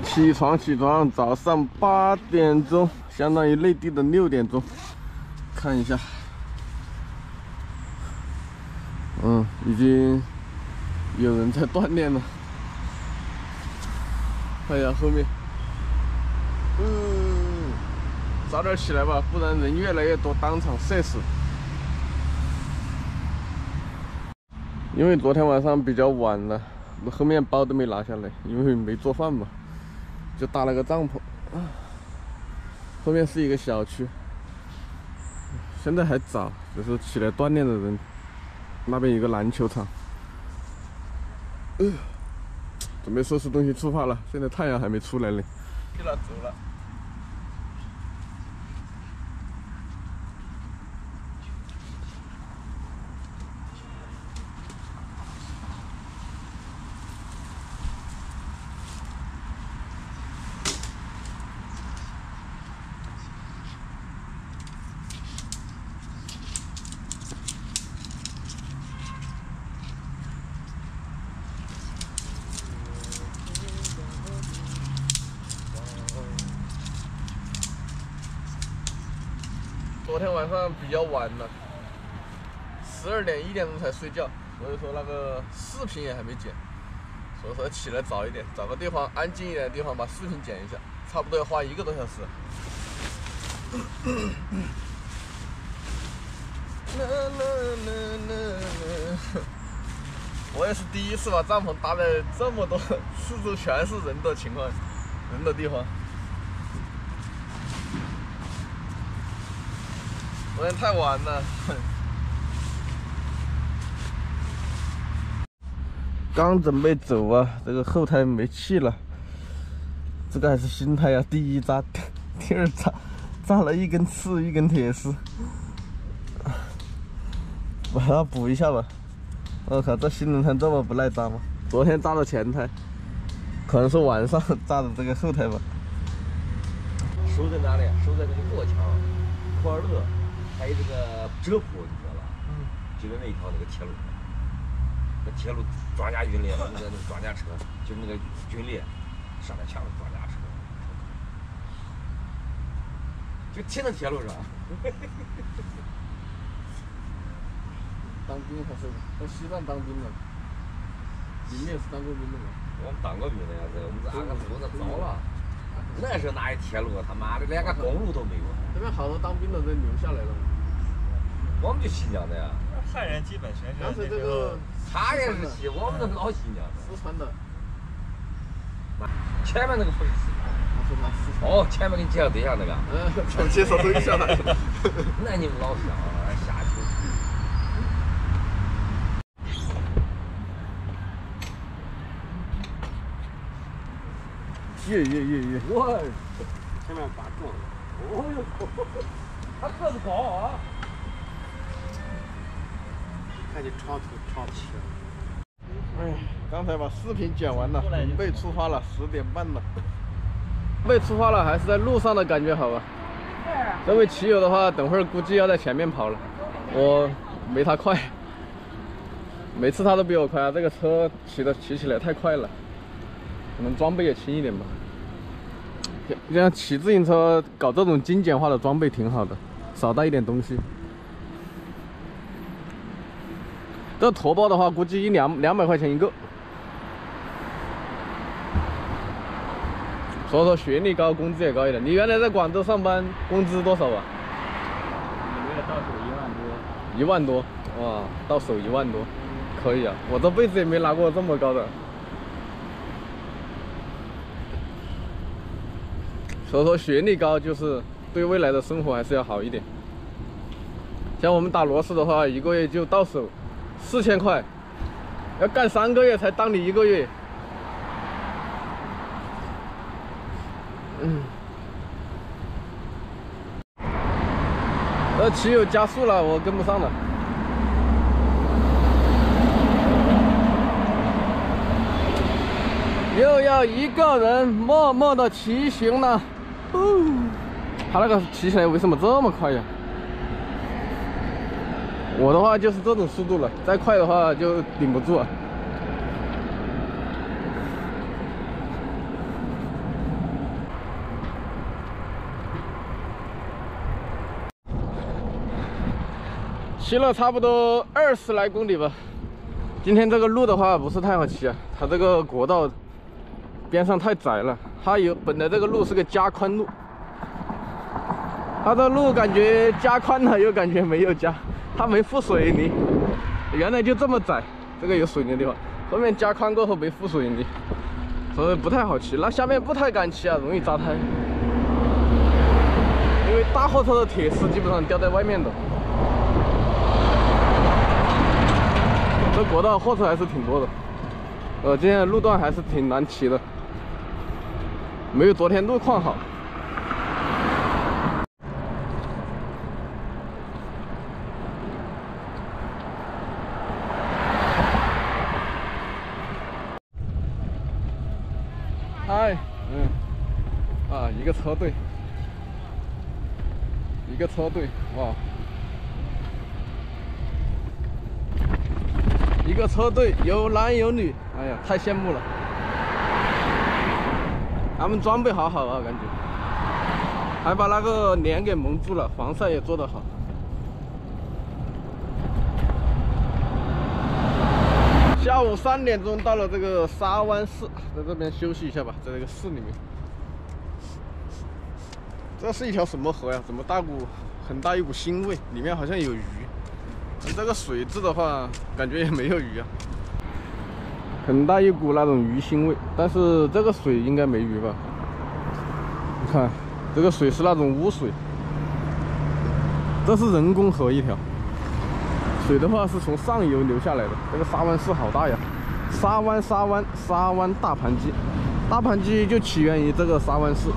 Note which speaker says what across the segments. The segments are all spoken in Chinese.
Speaker 1: 起床，早上8点钟，相当于内地的6点钟。看一下，已经有人在锻炼了。看一下后面，早点起来吧，不然人越来越多，当场晒死。因为昨天晚上比较晚了，我后面包都没拿下来，因为没做饭嘛，就搭了个帐篷。后面是一个小区，现在还早，就是起来锻炼的人。那边有个篮球场，准备收拾东西出发了。现在太阳还没出来呢，走了。昨天晚上比较晚了，12点1点钟才睡觉，所以说那个视频也还没剪，所以说起来早一点，找个地方安静一点的地方把视频剪一下，差不多要花1个多小时。我也是第一次把帐篷搭在这么多四周全是人的情况，人的地方。昨天太晚了，刚准备走啊，这个后胎没气了。这个还是新胎啊，第1扎，第2扎，扎了1根刺，1根铁丝，把它补一下吧。我靠，这新轮胎这么不耐扎吗？昨天扎的前胎，可能是晚上扎的这个后胎吧。
Speaker 2: 收在哪里？收在那个过桥、库尔勒。还有这个浙浦，你知道吧？就是那一条那个铁路，那铁路装甲军列，那个装甲车，就是那个军列，上面全是装甲车，就停在铁路上。
Speaker 1: 当兵还是在西藏当兵的？你们也是当过兵的吗？
Speaker 2: 我们当过兵的呀，我们这俺个路子糟了。那时候哪有铁路？他妈的连个公路都没有。
Speaker 1: 这边好多当兵的都留下来了。
Speaker 2: 我们就新疆的呀。
Speaker 3: 汉人基本全是。
Speaker 1: 当时这个
Speaker 2: 他也是西，我们都是老新疆的。
Speaker 1: 四川的。
Speaker 2: 前面那个不是四川。哦，前面给你介绍对象那个。
Speaker 1: 介绍对象了。
Speaker 2: 那你们老乡啊，下去。
Speaker 1: 耶！
Speaker 2: 我
Speaker 3: 前面把撞了。
Speaker 2: 哦呦，他个子高啊！
Speaker 3: 看你长腿长齐。
Speaker 1: 刚才把视频剪完了，准备出发了，10点半了。准备出发了，还是在路上的感觉好吧？这位骑友的话，等会儿估计要在前面跑了，我没他快。每次他都比我快啊，这个车骑起来太快了，可能装备也轻一点吧。这样骑自行车搞这种精简化的装备挺好的，少带一点东西。这驮包的话，估计200块钱一个。所以说学历高，工资也高一点。你原来在广州上班，工资多少啊？
Speaker 3: 每个月到手1万多。
Speaker 1: 1万多，哇，到手1万多，可以啊！我这辈子也没拿过这么高的。所以说学历高就是对未来的生活还是要好一点。像我们打螺丝的话，1个月就到手4000块，要干3个月才当你1个月。骑友加速了，我跟不上了。又要一个人默默的骑行了。他那个骑起来为什么这么快呀？我的话就是这种速度了，再快的话就顶不住啊。 骑了差不多20来公里吧。今天这个路的话不是太好骑啊，它这个国道边上太窄了。它本来这个路是个加宽路，它的路感觉加宽了又感觉没有加，它没附水泥，原来就这么窄，这个有水泥的地方，后面加宽过后没附水泥，所以不太好骑。那下面不太敢骑啊，容易扎胎。 因为大货车的铁丝基本上掉在外面的，这国道货车还是挺多的。今天的路段还是挺难骑的，没有昨天路况好。嗨，一个车队。 一个车队，哇！一个车队有男有女，哎呀，太羡慕了。他们装备好好啊，感觉，还把那个脸给蒙住了，防晒也做得好。下午3点钟到了这个沙湾市，在这边休息一下吧，在这个市里面。 这是一条什么河呀？怎么很大一股腥味？里面好像有鱼。这个水质的话，感觉也没有鱼啊。很大一股那种鱼腥味，但是这个水应该没鱼吧？你看，这个水是那种污水。这是人工河一条。水的话是从上游流下来的。这个沙湾市好大呀！沙湾大盘鸡，大盘鸡就起源于这个沙湾市。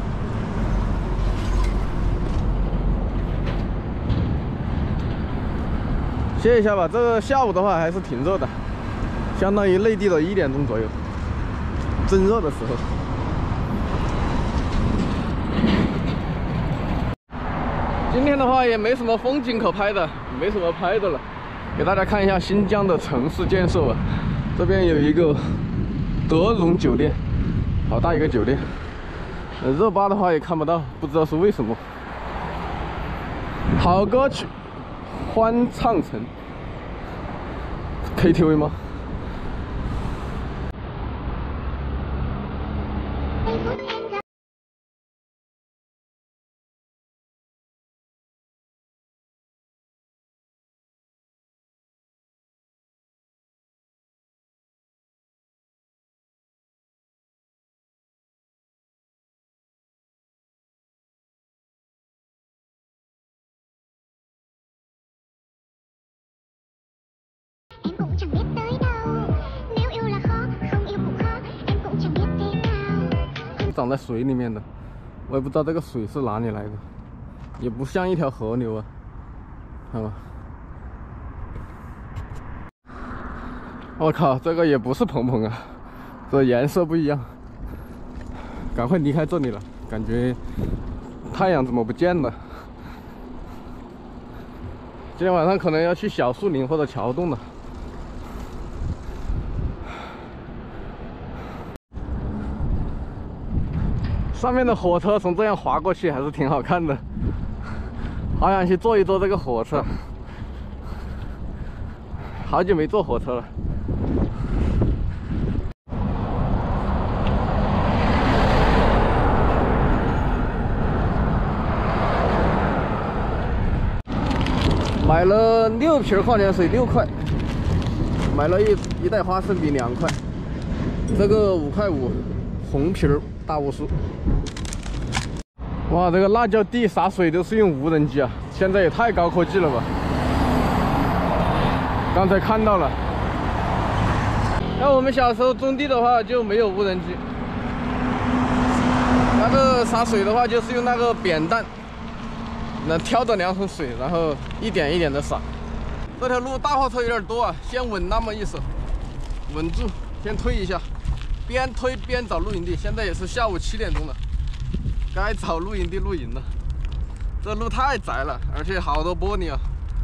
Speaker 1: 歇一下吧，这个下午的话还是挺热的，相当于内地的1点钟左右，正热的时候。今天的话也没什么风景可拍的，没什么拍的了，给大家看一下新疆的城市建设吧。这边有一个德荣酒店，好大一个酒店。热巴的话也看不到，不知道是为什么。好歌曲。 欢唱城 KTV 吗？长在水里面的，我也不知道这个水是哪里来的，也不像一条河流啊，看吧。我靠，这个也不是蓬蓬啊，这颜色不一样。赶快离开这里了，感觉太阳怎么不见了？今天晚上可能要去小树林或者桥洞了。 上面的火车从这样滑过去还是挺好看的，好想去坐一坐这个火车，好久没坐火车了。买了6瓶矿泉水6块，买了一袋花生米2块，这个5块5，红瓶大乌苏。哇，这个辣椒地洒水都是用无人机啊！现在也太高科技了吧！刚才看到了。那我们小时候种地的话就没有无人机，那个洒水的话就是用那个扁担，那挑着2桶水，然后一点一点的洒。这条路大货车有点多啊，先稳那么一手，稳住，先推一下。 边推边找露营地，现在也是下午7点钟了，该找露营地露营了。这路太窄了，而且好多玻璃啊！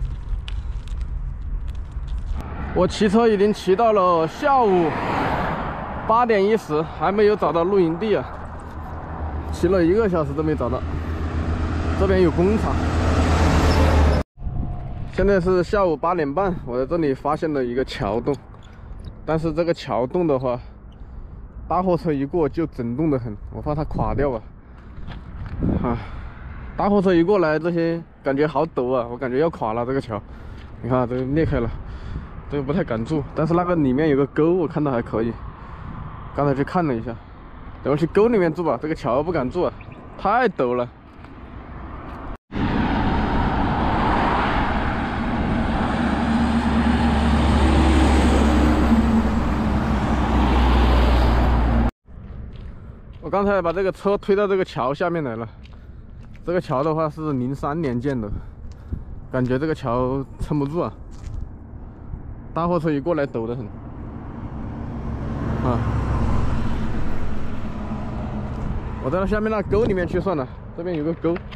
Speaker 1: 我骑车已经骑到了下午8点10，还没有找到露营地啊，骑了1个小时都没找到。这边有工厂。 现在是下午8点半，我在这里发现了一个桥洞，但是这个桥洞的话，大货车一过就震动得很，我怕它垮掉啊！大货车一过来，这些感觉好陡啊，我感觉要垮了。这个桥，你看这个裂开了，这个不太敢住，但是那个里面有个沟，我看到还可以。刚才去看了一下，等会去沟里面住吧，这个桥不敢住啊，太陡了。 我刚才把这个车推到这个桥下面来了。这个桥的话是03年建的，感觉这个桥撑不住啊。大货车一过来陡得很。我到下面那沟里面去算了，这边有个沟，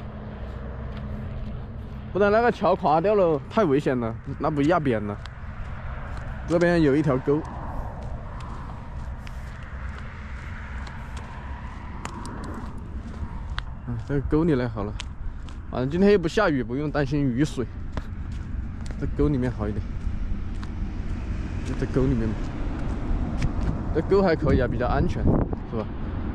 Speaker 1: 不然那个桥垮掉了太危险了，那不压扁了。这边有一条沟。 这个沟里来好了，反正今天又不下雨，不用担心雨水。这沟里面好一点，就这沟里面，这沟还可以啊，比较安全，是吧？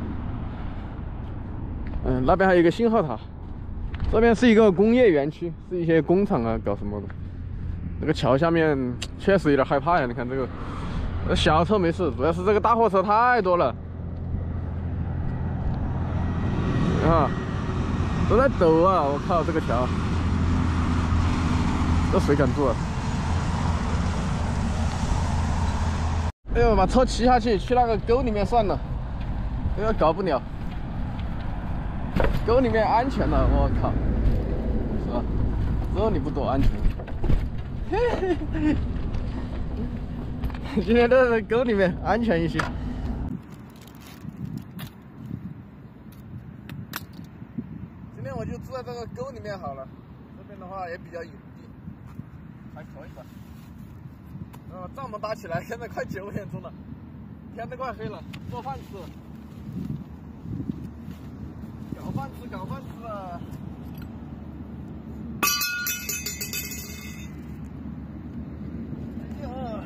Speaker 1: 那边还有一个信号塔，这边是一个工业园区，是一些工厂啊搞什么的。这个桥下面确实有点害怕呀，你看这个，小车没事，主要是这个大货车太多了，啊。 都在抖啊！我靠，这个桥，这谁敢坐啊？哎呦，把车骑下去，去那个沟里面算了，这个搞不了。沟里面安全了，我靠，是吧？这里不多安全。嘿嘿嘿，今天在沟里面安全一些。 今天我就住在这个沟里面好了，这边的话也比较隐蔽，还可以吧。帐篷搭起来，现在快9点钟了，天都快黑了，做饭吃，搞饭吃，搞饭吃啊！哎呀！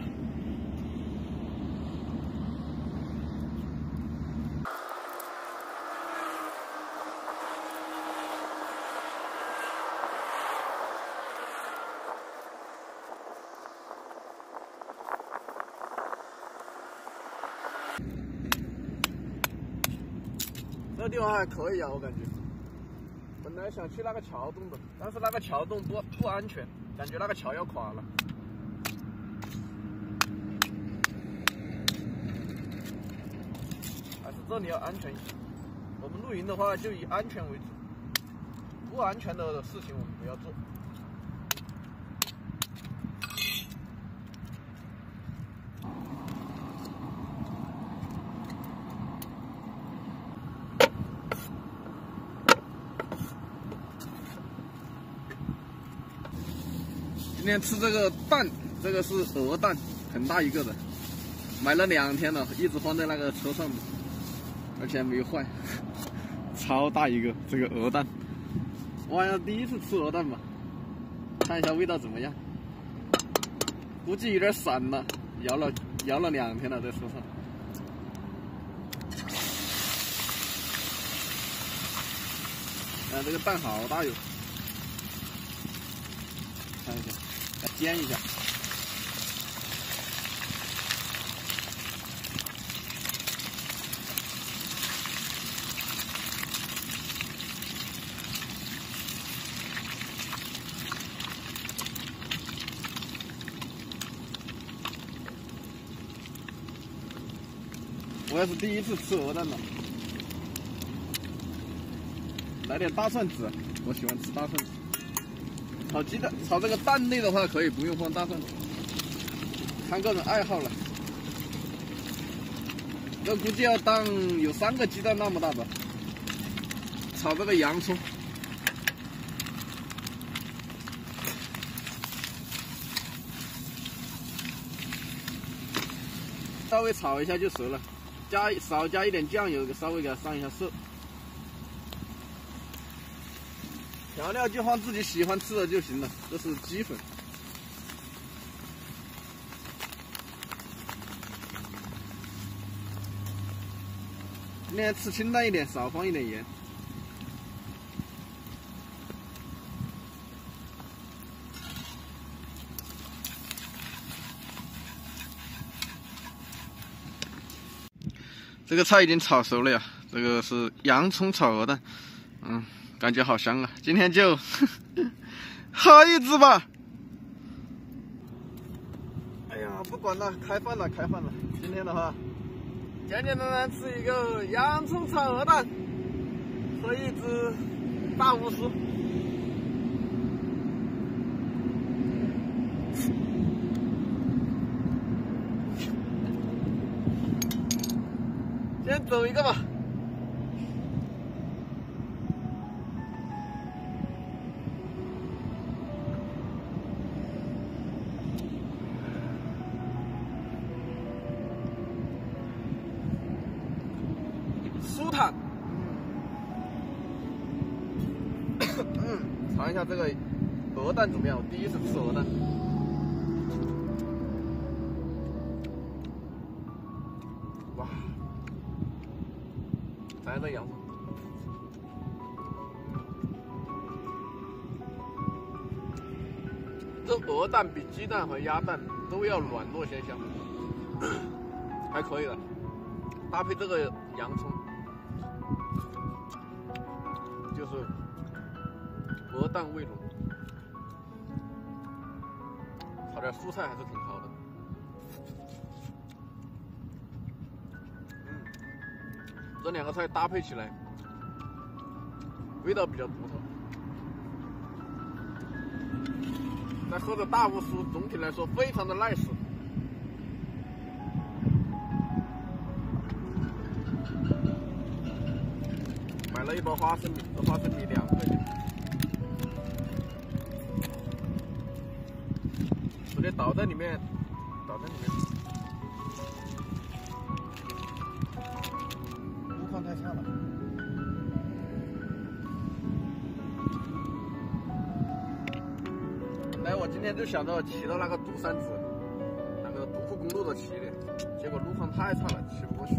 Speaker 1: 这个地方还可以啊，我感觉。本来想去那个桥洞的，但是那个桥洞不安全，感觉那个桥要垮了。还是这里要安全一些。我们露营的话，就以安全为主，不安全的事情我们不要做。 今天吃这个蛋，这个是鹅蛋，很大一个的，买了2天了，一直放在那个车上面，而且还没有坏，超大一个这个鹅蛋，我好像第一次吃鹅蛋吧，看一下味道怎么样，估计有点散了，摇了2天了在车上。这个蛋好大哟，看一下。 来煎一下，我也是第一次吃鹅蛋了，来点大蒜籽，我喜欢吃大蒜籽。 炒鸡蛋，炒这个蛋类的话，可以不用放大蒜，看个人爱好了。这估计要当有3个鸡蛋那么大吧。炒这个洋葱，稍微炒一下就熟了，少加一点酱油，稍微给它上一下色。 调料就放自己喜欢吃的就行了，这是鸡粉。 今天吃清淡一点，少放一点盐。这个菜已经炒熟了呀，这个是洋葱炒鹅蛋，感觉好香啊！今天就喝一只吧。哎呀，不管了，开饭了，开饭了。今天的话，简简单单吃一个洋葱炒鹅蛋，喝一只大乌苏。先走一个吧。舒坦。尝一下这个鹅蛋怎么样？我第一次吃鹅蛋。哇！来个洋葱。这鹅蛋比鸡蛋和鸭蛋都要软糯鲜香，还可以的。搭配这个洋葱，就是鹅蛋味浓，炒点蔬菜还是挺好的。这两个菜搭配起来，味道比较独特。再喝着大乌苏，总体来说非常的 nice。买了一包花生米，这花生米2块钱，直接倒在里面，路况太差了。本来我今天就想着骑到那个独山子，那个独库公路的起点，结果路况太差了，骑不过去，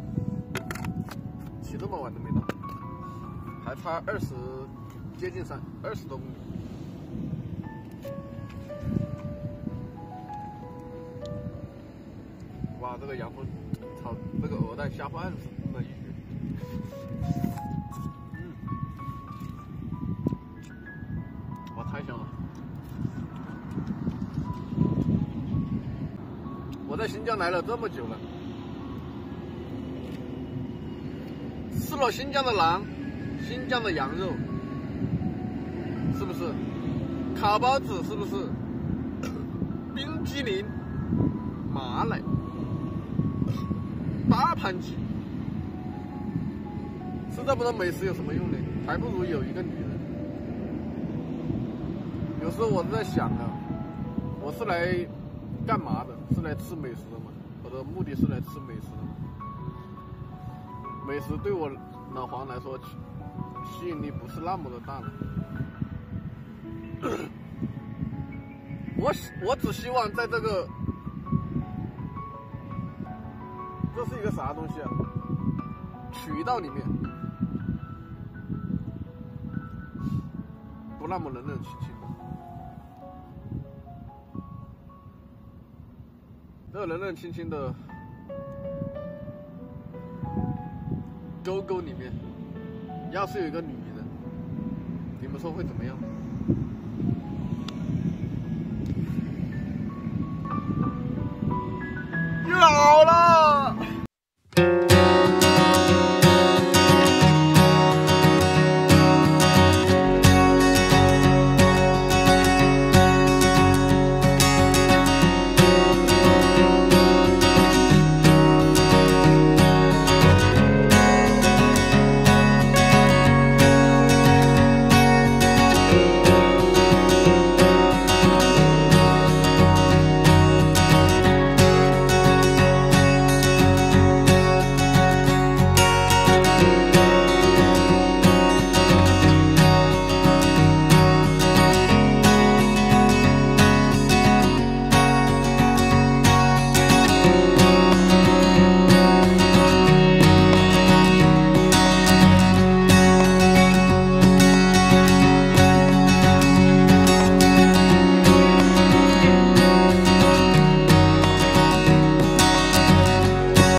Speaker 1: 骑这么晚都没到。还差接近20多公里。哇，这个洋葱炒这个鹅蛋下饭那一句，哇，太香了！我在新疆来了这么久了，吃了新疆的馕。新疆的羊肉，是不是？烤包子是不是？冰激凌、马奶、大盘鸡，吃这么多美食有什么用呢？还不如有一个女人。有时候我在想啊，我是来干嘛的？是来吃美食的吗？我的目的是来吃美食的吗？美食对我老黄来说，吸引力不是那么的大了。我只希望在这个，这是一个啥东西啊？渠道里面不那么冷冷清清的。这个冷冷清清的沟沟里面，要是有一个女人，你们说会怎么样？